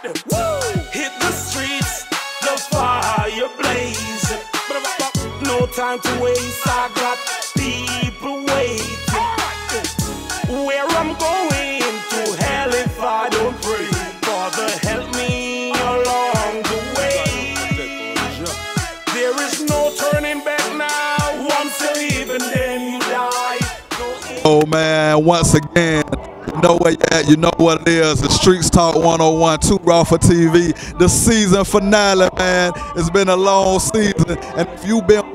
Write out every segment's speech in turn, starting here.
Hit the streets, the fire blazing. No time to waste, I got people waiting. Where I'm going to hell if I don't pray. Father, help me along the way. There is no turning back now. Once you leave and then you die. Oh man, once again, you know where you at, you know what it is. The StreetzTalk101 2RAW4TV, the season finale, man. It's been a long season, and if you've been,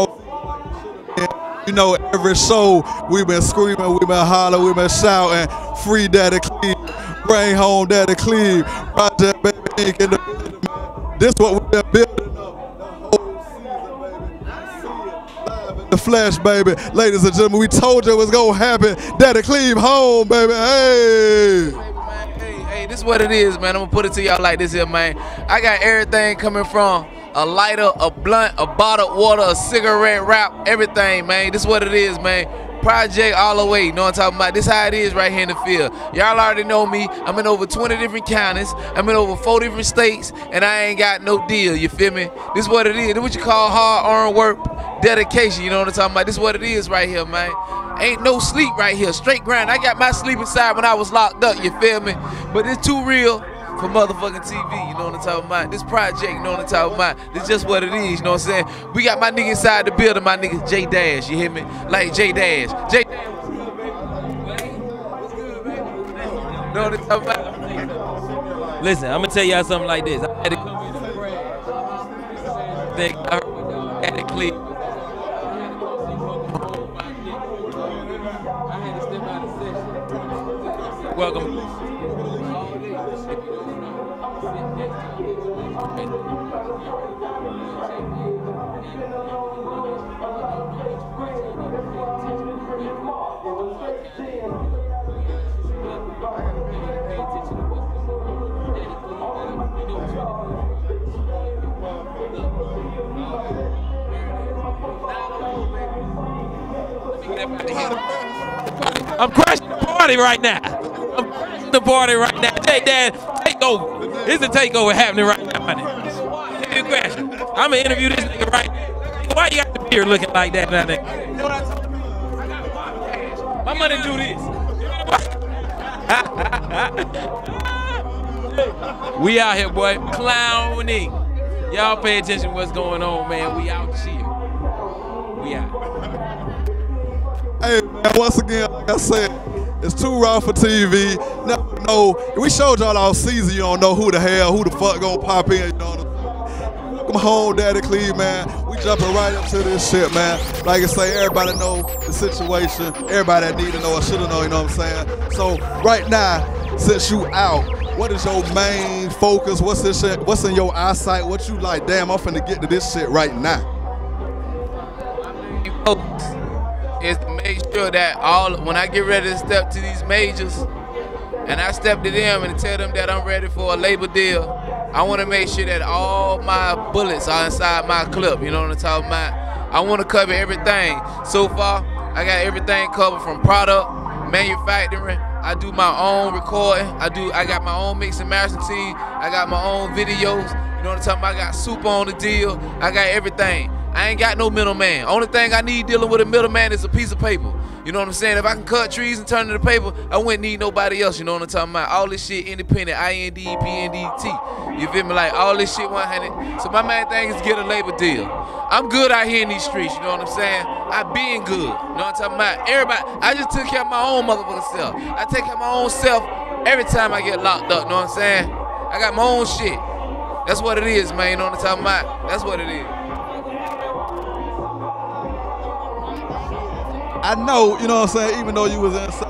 you know, every show we've been screaming, we've been hollering, we've been shouting, free Daddy Cleve, bring home Daddy Cleve, Project Baby Inc. in the building, man. This what we've been building up the whole season, baby. See it live in the flesh, baby. Ladies and gentlemen, we told you it was gonna happen. Daddy Cleve home, baby. Hey. Hey, this is what it is, man. I'm gonna put it to y'all like this here, man. I got everything coming from a lighter, a blunt, a bottled water, a cigarette wrap, everything, man. This is what it is, man. Project all the way, you know what I'm talking about? This how it is right here in the field. Y'all already know me. I'm in over 20 different counties. I'm in over 4 different states, and I ain't got no deal, you feel me? This is what it is. This is what you call hard-earned work, dedication, you know what I'm talking about? This is what it is right here, man. Ain't no sleep right here, straight grind. I got my sleep inside when I was locked up, you feel me? But it's too real for motherfucking TV, you know what I'm talking about? This project, you know what I'm talking about? This just what it is, you know what I'm saying? We got my nigga inside the building, my nigga J Dash, you hear me? Like J Dash. J Dash, what's good, baby? What's good, baby? You know what I'm talking about? Listen, I'm gonna tell y'all something like this. I had to come in and brag. Think I heard at the clip. I had to step out of session. Welcome. I'm crashing the party right now. I'm crashing the party right now. J Dad, takeover. It's a takeover happening right now, honey. I'm gonna interview this nigga right now. Why you got the beard looking like that, now, nigga? You know what I'm talking about? I got my money do this. We out here, boy, clowning. Y'all pay attention to what's going on, man. We out here. We out. Hey, man, once again, like I said, it's 2RAW4TV. Never know. We showed y'all all season. You don't know who the fuck gonna pop in. You know what I'm saying? Welcome home, Daddy Cleve, man. We jumping right up to this shit, man. Like I say, everybody know the situation. Everybody that need to know or should have known, you know what I'm saying? So right now, since you out, what is your main focus? What's this shit? What's in your eyesight? What you like? Damn, I'm finna get to this shit right now. Is to make sure that when I get ready to step to these majors, and I step to them and tell them that I'm ready for a label deal, I want to make sure that all my bullets are inside my clip, you know what I'm talking about? I want to cover everything. So far, I got everything covered from product, manufacturing. I do my own recording. I got my own mix and mastering team. I got my own videos. You know what I'm talking about? I got Supa on the deal. I got everything. I ain't got no middleman. Only thing I need dealing with a middleman is a piece of paper. You know what I'm saying? If I can cut trees and turn it to paper, I wouldn't need nobody else. You know what I'm talking about? All this shit independent, INDPNDT. You feel me? Like all this shit 100. So my main thing is get a labor deal. I'm good out here in these streets. You know what I'm saying? I been good. You know what I'm talking about? Everybody. I just took care of my own motherfucking self. I take care of my own self every time I get locked up. You know what I'm saying? I got my own shit. That's what it is, man. You know what I'm talking about? That's what it is. I know, you know what I'm saying, even though you was inside.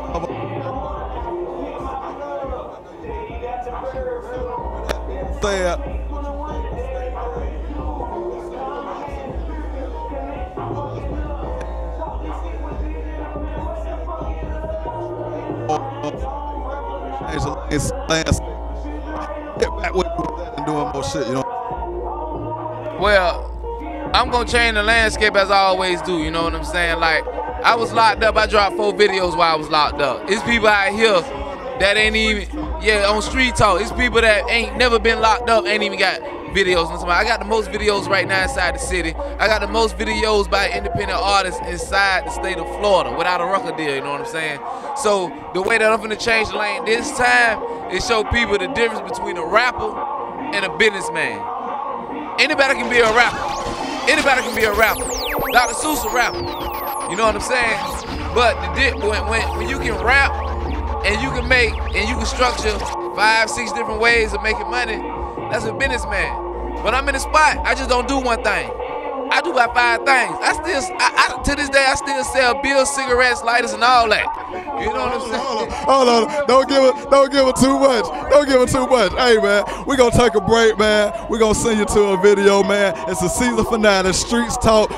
Get back with and doing more shit, you know. Well, I'm gonna change the landscape as I always do, you know what I'm saying? Like, I was locked up, I dropped 4 videos while I was locked up. It's people out here that ain't even, on Street Talk. It's people that ain't never been locked up, ain't even got videos. I got the most videos right now inside the city. I got the most videos by independent artists inside the state of Florida without a record deal, you know what I'm saying? So the way that I'm gonna change the lane this time is show people the difference between a rapper and a businessman. Anybody can be a rapper. Anybody can be a rapper. Dr. Seuss a rapper. You know what I'm saying? But when you can rap and you can make and you can structure 5, 6 different ways of making money, that's a businessman. When I'm in the spot, I just don't do one thing. I do about 5 things. To this day, I still sell bills, cigarettes, lighters, and all that. You know what I'm saying? Hold on. Don't give it too much. Don't give it too much. Hey, man, we gonna take a break, man. We gonna send you to a video, man. It's a season finale. Streets Talk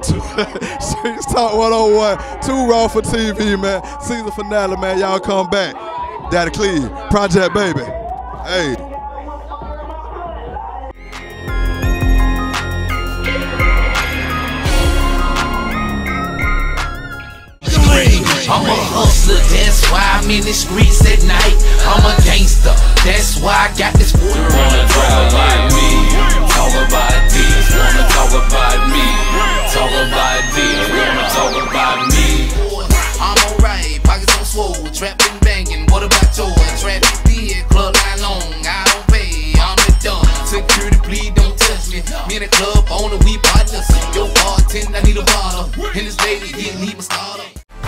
101 2RAW4TV, man. Season finale, man. Y'all come back. Daddy Cleve, Project Baby. Hey. I'm a hustler, that's why I'm in the streets at night. I'm a gangster, that's why I got this boy. You wanna talk about me, talk about this. Wanna talk about me, talk about this. Wanna talk about me. I'm alright, pockets on swole, trapping, banging. What about yours? Traffic big, club line long, I don't pay, I'm the dumb. Security, please don't touch me. Me in the club, on the weed partners. Yo, bartender, I need a bottle. And this lady, he need my starter.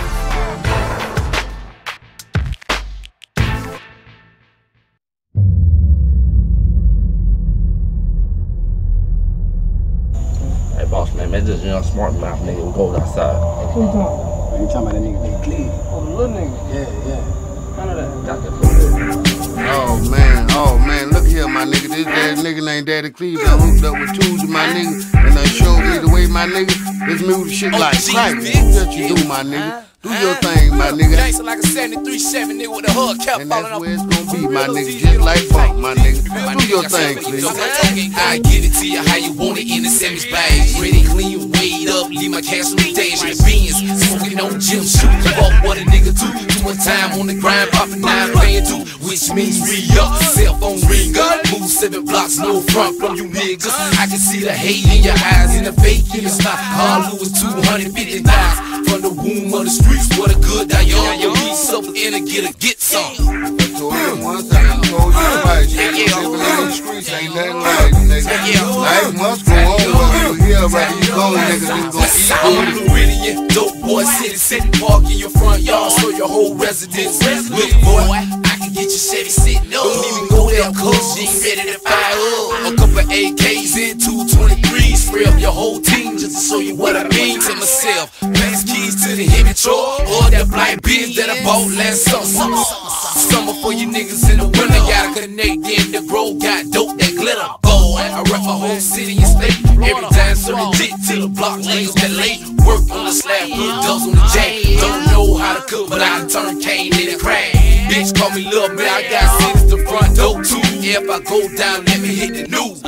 Boss man, this young smart mouth nigga who goes outside. Who you talking about? You talking about that nigga Big Cleve? Oh, the little nigga? Yeah. I know that. Oh man, look here, my nigga. This nigga named Daddy Cleve done hooked up with Tuesday, my nigga, and done showed me the way, my nigga. This music shit like crack. What you do, my nigga? Do your thing, my nigga. Gangsta like a 73-7 nigga with a hood kept and falling that's up. where it's gonna be, my nigga. Just like funk, my nigga. Do your thing, please. I get it to you how you want it in the Sammy's bag. Ready, clean, weighed up, leave my cash on the dash. The beans, smoking on gym shoot. Fuck what a nigga do. Too much time on the grind, popping 9 paying 2, which means re-up. Cell phone ring up, move 7 blocks, no front from you niggas. I can see the hate in your eyes and the fake in your style. All was 250 guys from the womb of the streets. What a good die young, you be something in and get some. I told you one thing, I told you right. Living in the streets ain't nothing like nigga. Life must go on, whether you here, whether you go, nigga, you gon' eat I'm a Floridian, dope boy, city, park in your front yard, so your whole residence. Look, boy, I can get your Chevy sitting up. Don't even go there, cause you ain't ready to fire up. A couple AKs and 223s, spray up your whole team just to show you what I mean to myself. Pass keys to the heavy truck, or that black bitch that I bought last summer. Summer for you niggas in the winter, gotta connect in the grow, got dope that glitter. Boy, I rep my whole city and state. Every time so legit till the block niggas that late. Work on the slab, put dubs on the jack. Don't know how to cook, but I turn cane in the crack. Bitch call me love, man, I got cities the front door too. If I go down, let me hit the news.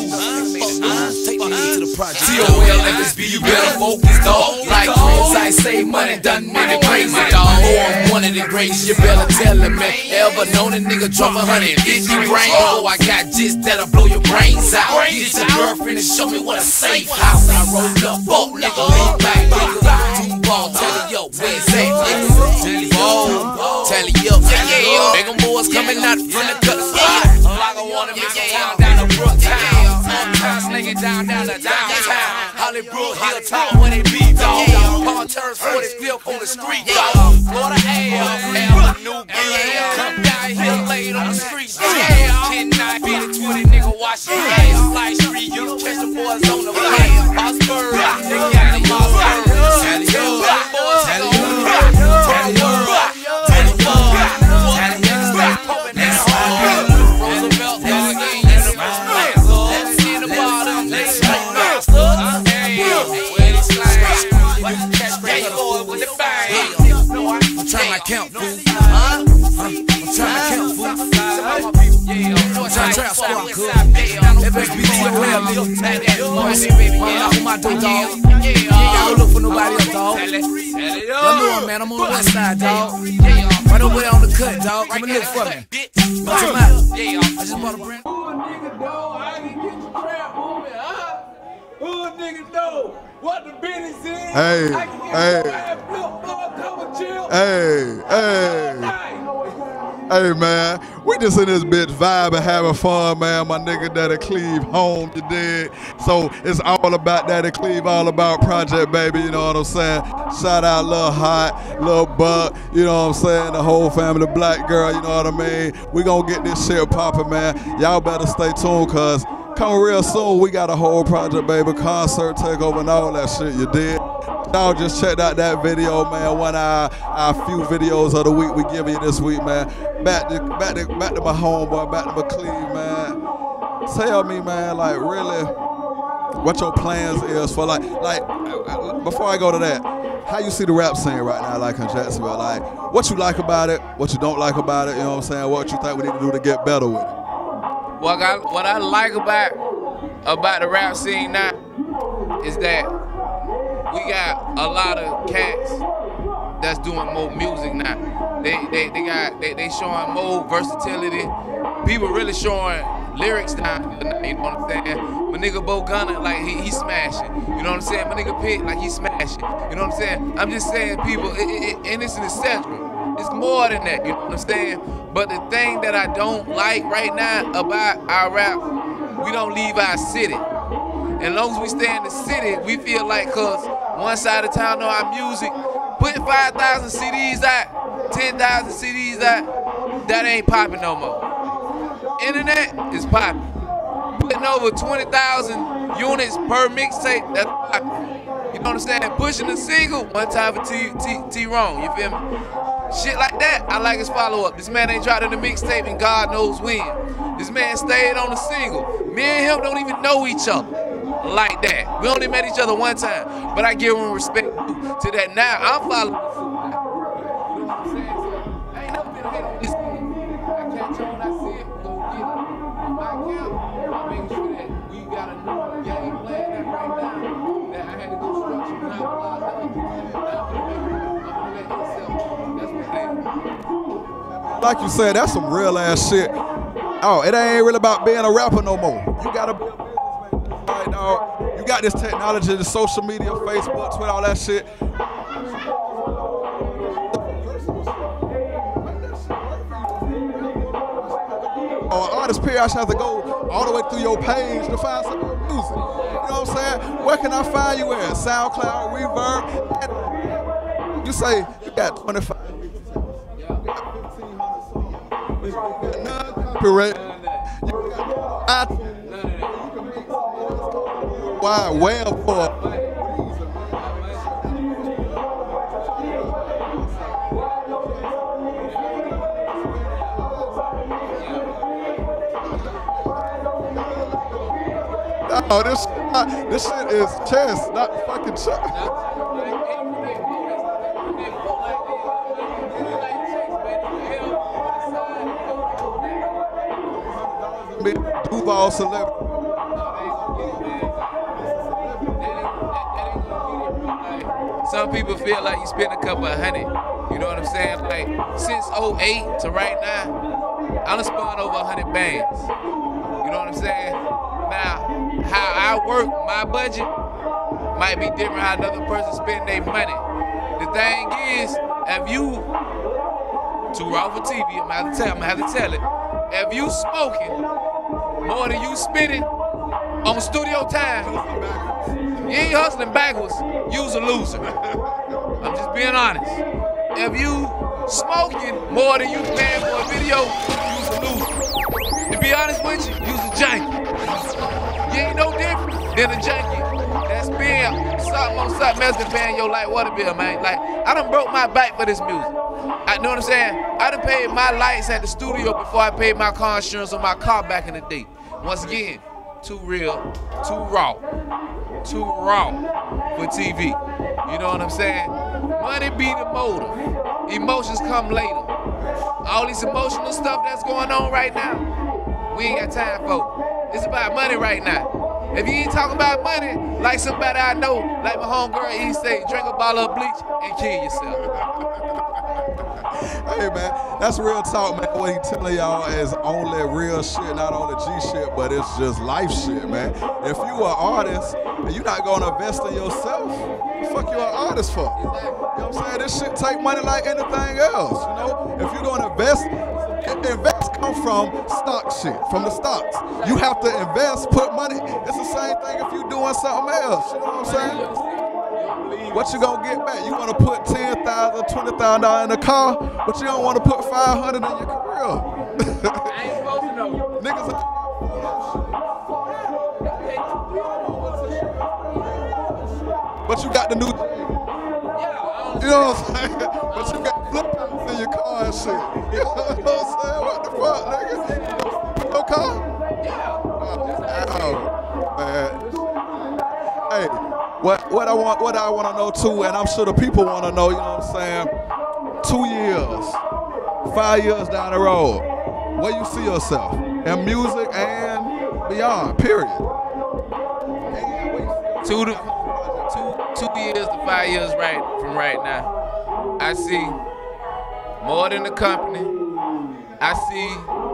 Take me to the project. TOL, you better focus, dog. Like friends, I save money, done made it crazy, dog. Oh, I'm one of the greats, you better tell him, man. Ever known a nigga drop 150 grand? Oh, I got just that'll blow your brains out. Get your girlfriend and show me what a safe house. I rolled up, boat nigga, lean back, nigga. 2 ball, tell it, yo, where's that nigga? Tell it, yo, big them boys coming out from the cut spot. Like I wanna make some town down to Brooktown. Slinging down to downtown. Hollywood, Hilltop, where they be, dog. Palm turns 40 flip on the street, dog. Florida Avenue, girl. Come down here late on the street, dog. 10, 9, 20, nigga, watch your ass. Fly street, you catch the boys on the way. Oscar, they got the Oscar. Tell you, boys, tell you, tell you, tell you, Roosevelt, I'm trying to count, fool. I'm trying to count, fool. I'm trying to trap squad, cool. FSBTOL, nigga. I'm my door, dog. Don't look for nobody else, dog. I know, man. I'm on the west side, dog. Right over there on the cut, dog. Come and look for me. What's the matter? Yeah, I just bought a brand. Nigga know I can get your trap moving, huh? Who nigga know what the business is? Hey, I can get your ass built for a couple chill. Hey, man, we just in this bitch vibing, having fun, man. My nigga Daddy Cleve home, you dig? So it's all about Daddy Cleve, all about Project Baby, you know what I'm saying? Shout out Lil Hot, Lil Buck, you know what I'm saying? The whole family, Black Girl, you know what I mean? We gonna get this shit popping, man. Y'all better stay tuned, cause coming real soon, we got a whole Project Baby concert takeover and all that shit, you dig? Y'all just checked out that video, man. One of our few videos of the week we give you this week, man. Back to my homeboy, back to my Cleve, man. Tell me, man, like really, what your plans is for like before I go to that, how you see the rap scene right now, like in Jacksonville? Like, what you like about it, what you don't like about it, you know what I'm saying? What you think we need to do to get better with it? What I like about the rap scene now is that we got a lot of cats that's doing more music now. They showing more versatility. People really showing lyrics now. You know what I'm saying? My nigga Bo Gunner, like he smashing. You know what I'm saying? My nigga Pitt, like he smashing. You know what I'm saying? I'm just saying, people, and it's an etc. It's more than that. You know what I'm saying? But the thing that I don't like right now about our rap, we don't leave our city. And as long as we stay in the city, we feel like, cause one side of town know our music, putting 5,000 CDs out, 10,000 CDs out, that ain't popping no more. Internet is popping. Putting over 20,000 units per mixtape, that's popping. You know what I'm saying? Pushing a single, one time for T-Wrong, you feel me? Shit like that, I like his follow-up. This man ain't dropped in the mixtape and God knows when. This man stayed on the single. Me and him don't even know each other like that. We only met each other one time, but I give him respect to that. Now I'm following. You know what I'm saying? So, I ain't never been a hate on this thing. I catch on, I see it, we gon' get it. On my count, I'm making sure that we got a new game plan that right now that I had to go structure when I was locked up. I'm gonna let himself. That's what it is. Like you said, that's some real ass shit. Oh, it ain't really about being a rapper no more. You gotta be right, dog. You got this technology, the social media, Facebook, Twitter, all that shit. Artist period, I should have to go all the way through your page to find some more music. You know what I'm saying? Where can I find you at? SoundCloud, Reverb. You say you got 25. Copyright. Wide web for. Oh, this shit is chess, not fucking chess. Duval celebrity. Some people feel like you spend a couple of hundred. You know what I'm saying? Like since 08 to right now, I done spun over 100 bands. You know what I'm saying? Now, how I work my budget might be different how another person spend their money. The thing is, if you, 2RAW4TV, I'm gonna have to tell it. If you smoking more than you spending on studio time, you ain't hustling backwards, you's a loser. I'm just being honest. If you smoking more than you paying for a video, you's a loser. To be honest with you, you's a junkie. You ain't no different than a junkie that's paying something on something else than paying your light water bill, man. Like, I done broke my back for this music. I know what I'm saying? I done paid my lights at the studio before I paid my car insurance on my car back in the day. Once again, too real, too raw for TV. You know what I'm saying? Money be the motive. Emotions come later. All this emotional stuff that's going on right now, we ain't got time for. It's about money right now. If you ain't talking about money, like somebody I know, like my homegirl, he say, drink a bottle of bleach and kill yourself. Hey man, that's real talk, man. What he telling y'all is only real shit, not only G shit, but it's just life shit, man. If you an artist and you're not gonna invest in yourself, the fuck you an artist for? You know what I'm saying? This shit take money like anything else, you know? If you're gonna invest come from stock shit, from the stocks. You have to invest, put money. It's the same thing if you're doing something else, you know what I'm saying? What you gonna get back? You wanna put $10,000, $20,000 in the car, but you don't wanna put $500 in your career. I ain't supposed to know. Niggas but you got the new, you know what I'm saying? But you got flip in your car and shit. You know what I'm saying? What the fuck, nigga? No car? Yeah. Oh, man. Hey, what I want to know too, and I'm sure the people want to know, you know what I'm saying? 2 years, 5 years down the road, where you see yourself in music and beyond, period. 2 years to 5 years from right now. I see more than the company. I see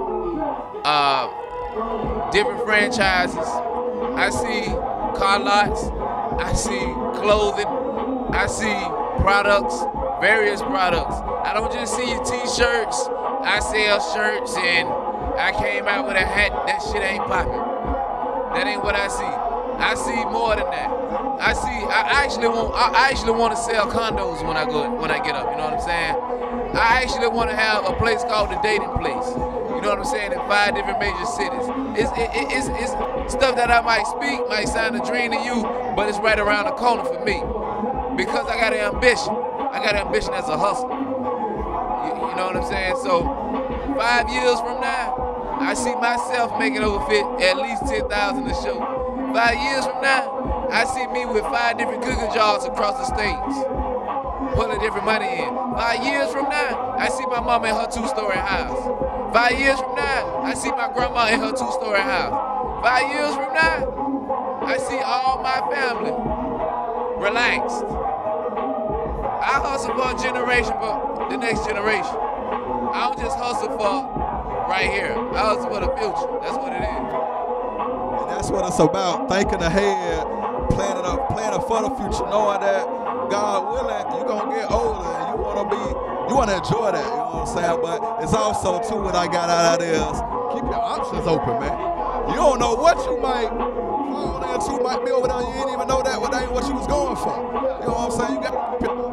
different franchises. I see car lots. I see clothing. I see products, various products. I don't just see t-shirts. I sell shirts and I came out with a hat. That shit ain't popping. That ain't what I see. I see more than that. I actually want to sell condos when I get up, you know what I'm saying? I actually want to have a place called the Dating Place. You know what I'm saying? In 5 different major cities. It's stuff that I might speak, might sound a dream to you, but it's right around the corner for me. Because I got an ambition. I got an ambition as a hustler. You know what I'm saying? So 5 years from now, I see myself making over at least 10,000 a show. 5 years from now, I see me with 5 different cooking jars across the states, putting different money in. 5 years from now, I see my mama in her 2-story house. 5 years from now, I see my grandma in her 2-story house. 5 years from now, I see all my family relaxed. I hustle for a generation, but the next generation. I don't just hustle for right here. I hustle for the future. That's what it is. And that's what it's about, thinking ahead, planning for the future, knowing that God willing, you're gonna get older and you wanna enjoy that, you know what I'm saying? But it's also too, what I got out of this, keep your options open, man. You don't know what you might fall into, might be over there, you didn't even know that ain't what you was going for. You know what I'm saying? You gotta keep it.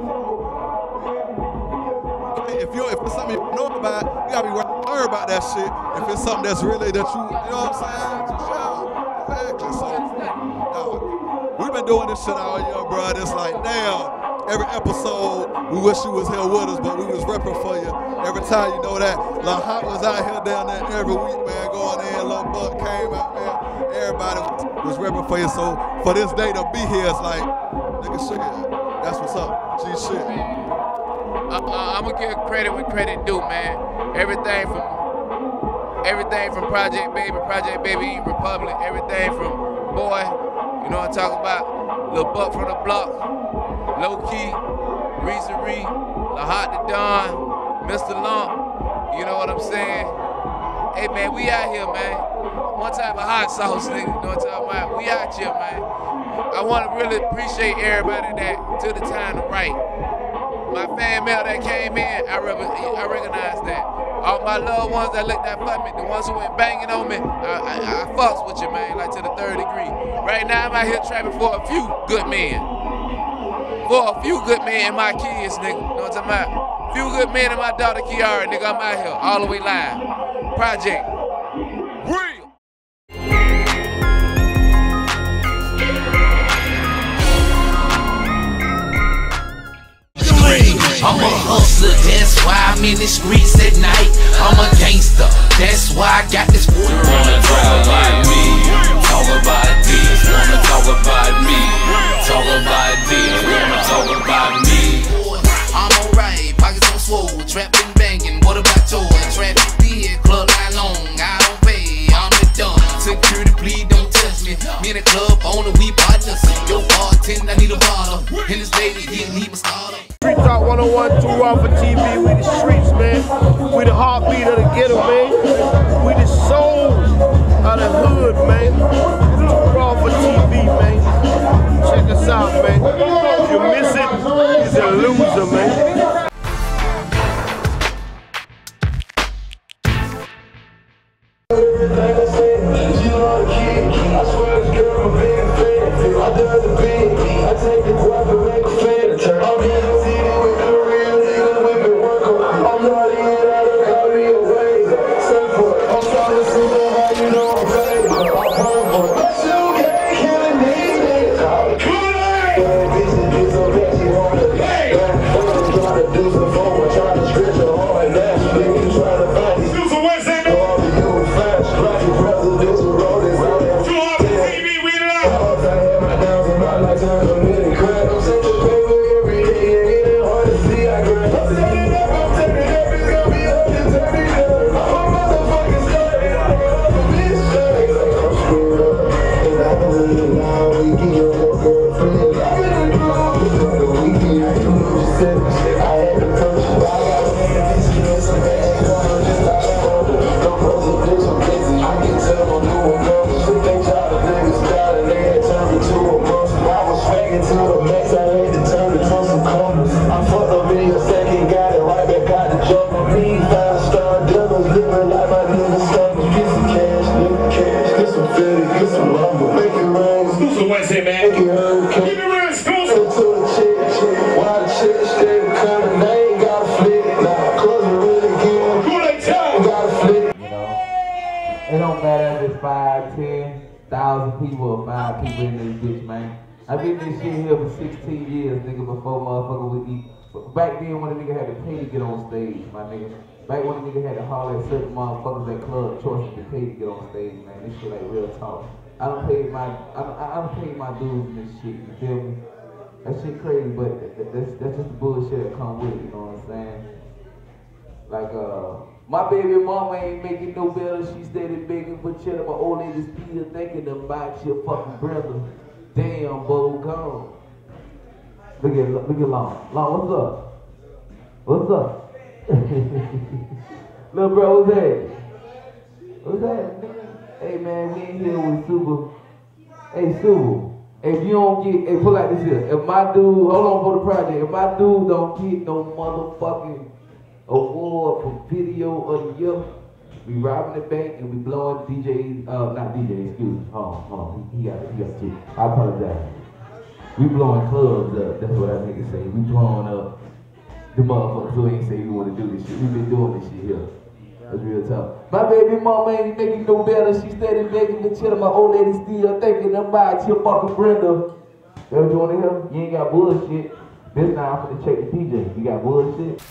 If it's something you know about, you gotta be worried about that shit. If it's something that's really that you know what I'm saying? Exactly. So, we've been doing this shit all year, bro. It's like, damn, every episode, we wish you was here with us, but we was repping for you. Every time, you know that. Lil Hot was out here down there every week, man, going in. Lil Buck came out, man. Everybody was repping for you. So, for this day to be here, it's like, nigga, shit, that's what's up. G shit. I'm gonna give credit when credit due, man. Everything from Project Baby Eat Republic, everything from Boy, you know what I'm talking about? Lil Buck from the Block, Low Key, Reesery, La Hot the Don, Mr. Lump, you know what I'm saying? Hey man, we out here, man. One type of hot sauce, nigga, you know what I'm talking about? We out here, man. I wanna really appreciate everybody that took the time to write. My fan mail that came in, I recognize that. All my loved ones that looked out for me, the ones who went banging on me, I fucks with you, man, like to the 3rd degree. Right now, I'm out here trapping for a few good men. For a few good men and my kids, nigga. You know what I'm talking about? Few good men and my daughter Kiara, nigga, I'm out here, all the way live. Project. Real. I'm a hustler, that's why I'm in the streets at night. I'm a gangster, that's why I got this boy. You wanna talk about me, talk about this. Wanna talk about me, talk about this. Wanna talk about me. I'm alright, pockets on swole, trapping, banging. What about yours? Traffic big, club line long, I don't pay, I'm the dumb. Security, please don't touch me. Me in the club, on the we partners. Yo, bartender, I need a bottle. And this lady, he need my starter. StreetzTalk101 2RAW4TV, we the streets, man. get 'em, man. We the soul of the hood, man. 2RAW4TV, man. Check us out, man. If you miss it, he's a loser, man. It don't matter if it's 5, 10,000 people or 5 people in this bitch, man. I've been in this shit here for 16 years, nigga, before motherfucker would eat. Back then when a nigga had to pay to get on stage, my nigga. Back when a nigga had to holler at certain motherfuckers at club choices to pay to get on stage, man. This shit like real talk. I don't pay my dues in this shit, you feel me? That shit crazy, but that's just the bullshit that come with it, you know what I'm saying? Like, my baby mama ain't making no better. She steady begging for cheddar. My old lady still thinking about your fucking brother. Damn, Bo, gone. Look at Long. Long, what's up? What's up? Little bro, what's that? What's that, nigga? Hey, man, we in here with Supa. Hey, Supa. If you don't get, hey, pull out this here. If my dude, hold on for the project. If my dude don't get no motherfucking award for video of the year, we robbing the bank and we blowing DJs, not DJ, excuse me. Hold on, he got shit. I apologize. We blowing clubs up, that's what I niggas say. We blowing up the motherfuckers who ain't say we want to do this shit. We been doing this shit here. That's real tough. My baby mama ain't making no better. She steady begging the cheddar. My old lady still thinking about your fucking Brenda. That's what you want to hear? You ain't got bullshit. This now I'm finna check the DJ. You got bullshit?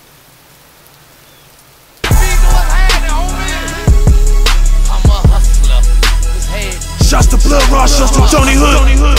Shouts to Blood Raw, shouts to Tony Hood.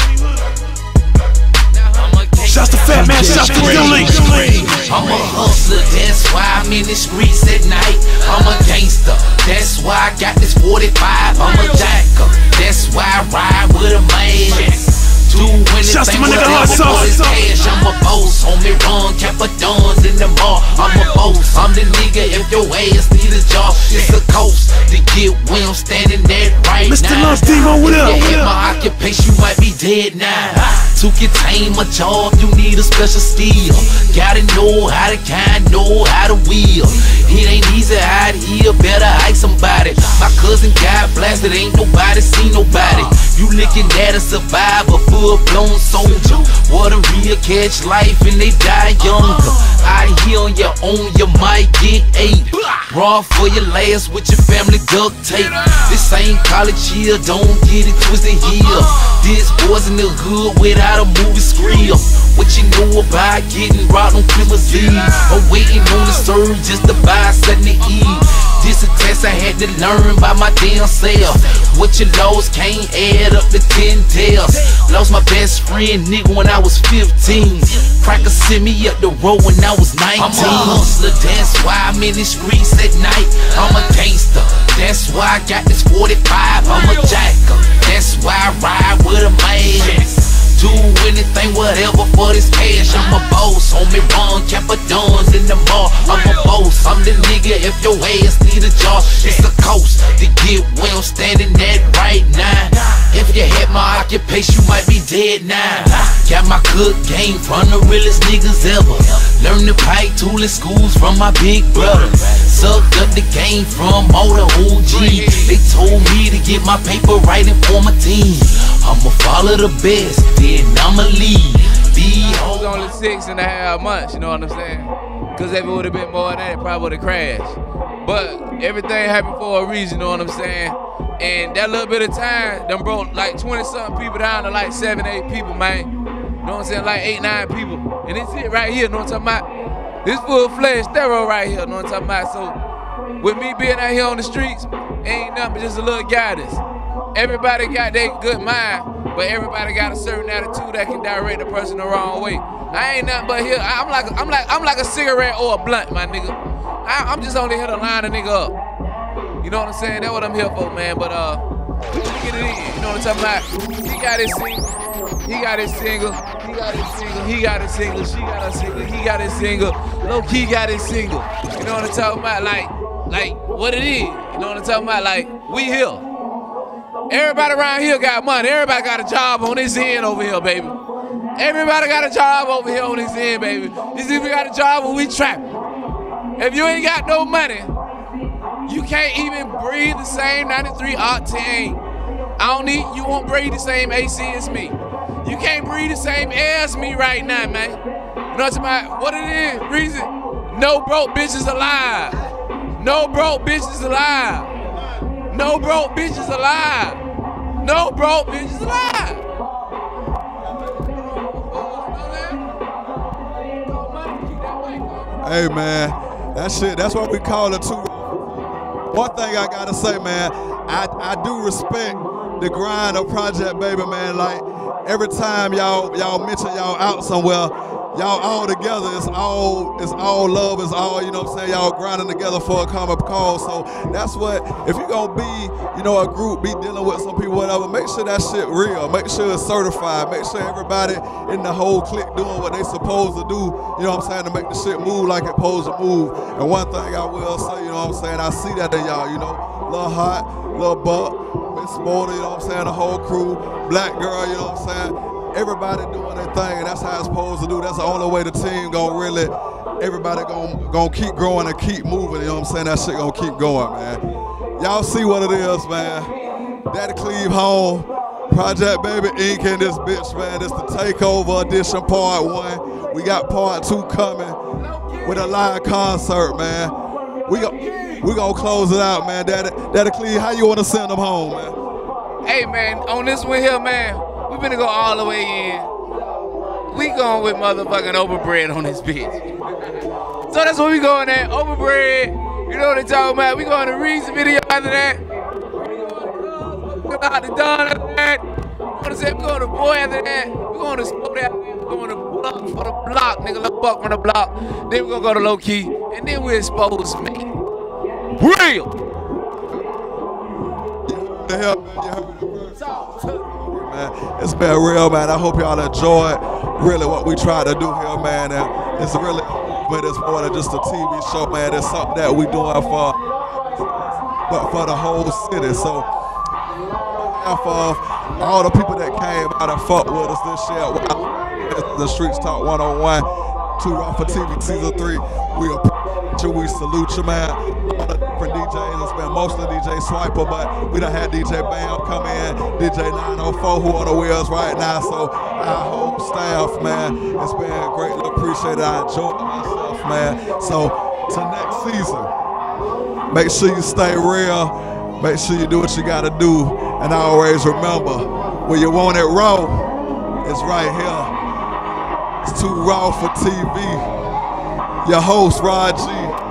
Shouts to Fat Man, shouts to Dooley. I'm a hustler, that's why I'm in the streets at night. I'm a gangster, that's why I got this 45. I'm a jacker, that's why I ride with a man. Do anything with cash. I'm a boss, homie, run Capadons in the mall. I'm a boss, I'm the nigga if your ass need a job. It's a coast to get where I'm standing at right now. Mr. Lost Demo, what up? If you had my occupation, you might be dead now. To contain my job, you need a special steel. Gotta know how to know how to wheel. It ain't easy out here, better hide somebody. My cousin got blasted, ain't nobody seen nobody. You looking at a survivor, full-blown soldier. What a real catch life and they die younger. Out here on your own, you might get 8. Raw for your last with your family duct tape. This ain't college here, don't get it twisted here. This boys in the hood without a movie screen. What you know about getting robbed on Christmas Eve? I'm waiting on the serve just to buy something to eat. This a test I had to learn by my damn self. What you lost can't add up to 10 tails. Lost my best friend, nigga, when I was 15. Cracker sent me up the road when I was 19. I'm a hustler, that's why I'm in the streets at night. I'm a gangster, that's why I got this 45. I'm a jacker, that's why I ride with a man. Do anything whatever for this cash. I'm a boss, homie, Ron Capadons in the mall. I'm a boss, I'm the nigga if your ass need a job. It's the coast to get where I'm standing at right now. If you had my occupation, you might be dead now. Got my good game from the realest niggas ever. Learned the pipe tooling schools from my big brother. Sucked up the game from all the OG. They told me to get my paper right and form a team. I'ma follow the best, then I'ma lead. I was only 6.5 months, you know what I'm saying? Because if it would have been more than that, it probably would have crashed. But everything happened for a reason, you know what I'm saying? And that little bit of time done broke like 20-something people down to like 7, 8 people, man. You know what I'm saying? Like 8, 9 people. And it's it right here, you know what I'm talking about? This full-fledged steroid right here, you know what I'm talking about? So with me being out here on the streets, ain't nothing but just a little guidance. Everybody got their good mind, but everybody got a certain attitude that can direct a person the wrong way. I ain't nothing but here. I'm like a cigarette or a blunt, my nigga. I'm just only here to line a nigga up. You know what I'm saying? That's what I'm here for, man. But we can get it in. You know what I'm talking about? He got his single. He got his single. He got his single. He got his single. She got her single. He got his single. Low key got his single. You know what I'm talking about? Like what it is. You know what I'm talking about? Like we here. Everybody around here got money. Everybody got a job on this end over here, baby. Everybody got a job over here on this end, baby. You see, we got a job when we trapping. If you ain't got no money, you can't even breathe the same 93 octane. You won't breathe the same AC as me. You can't breathe the same air as me right now, man. You know what I'm talking about? What it is? Reason? No broke bitches alive. No broke bitches alive. No broke bitches alive. No broke bitches alive. Hey man, that shit, that's what we call it too. One thing I gotta say, man, I do respect the grind of Project Baby, man. Like every time y'all mention y'all out somewhere, y'all all together, it's all love, it's all, you know what I'm saying, y'all grinding together for a common cause. So that's what, if you're gonna be, you know, a group, be dealing with some people, whatever, make sure that shit real, make sure it's certified, make sure everybody in the whole clique doing what they supposed to do, you know what I'm saying, to make the shit move like it's supposed to move. And one thing I will say, you know what I'm saying, I see that in y'all, you know, Lil Hot, Lil Buck, Miss Sporter, you know what I'm saying, the whole crew, Black Girl, you know what I'm saying. Everybody doing their thing, and that's how it's supposed to do. That's the only way the team gonna really, everybody gonna keep growing and keep moving, you know what I'm saying? That shit gonna keep going, man. Y'all see what it is, man. Daddy Cleve home, Project Baby Inc. in this bitch, man. It's the Takeover Edition Part 1. We got Part 2 coming with a live concert, man. We gonna close it out, man. Daddy Cleve, how you wanna send them home, man? Hey, man, on this one here, man, we finna go all the way in. We going with motherfucking overbread on this bitch. So that's what we going at, overbread. You know what I'm talking about? We going to Reed's video after that. We going to Don after that. We going to Boy after that. We going to Smoke after that. We going to Buck for the block, nigga. Lil Buck from the block. Then we gonna go to Low Key, and then we expose me. Real. The hell, man, it's been real, man. I hope y'all enjoyed really what we try to do here, man. And it's really, but it's more than just a TV show, man. It's something that we doing for the whole city. So, for all the people that came out and fucked with us this year, the StreetzTalk101 2RAW4TV Season 3. We appreciate you. We salute you, man. All the different DJs. It's been mostly DJ Swiper, but we done had DJ Bam come in, DJ 904 who on the wheels right now. So our whole staff, man, it's been greatly appreciated. I enjoyed myself, man. So to next season, make sure you stay real. Make sure you do what you gotta do. And always remember, when you want it raw, it's right here. It's 2RAW4TV. Your host, Rod G.